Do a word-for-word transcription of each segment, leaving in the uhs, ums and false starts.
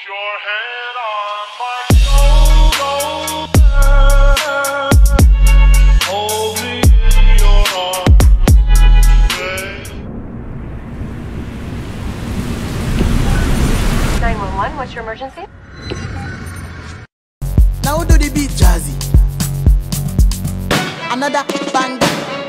your head on my shoulder, hold me in your arms, babe. nine one one, what's your emergency? Now do the beat jazzy. Another banger.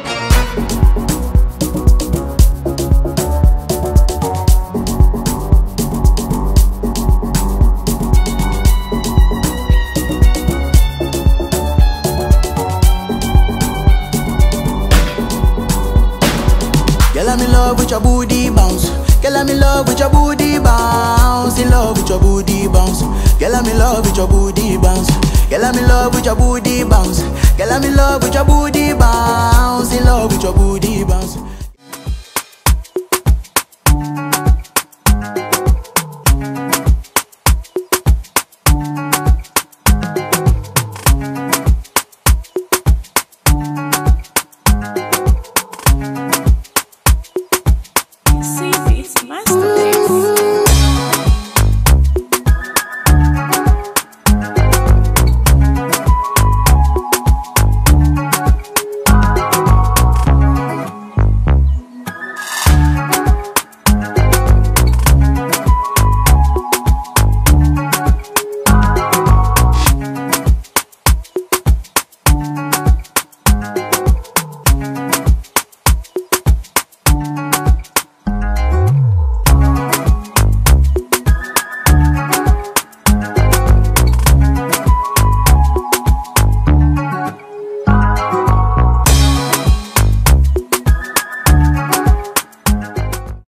Girl, I'm in love with your booty bounce. Girl, I'm in love with your booty bounce. In love with your booty bounce. Girl, I'm in love with your booty bounce. Girl, I'm in love with your booty bounce. Girl, I'm in love with your booty bounce. In love with your booty bounce.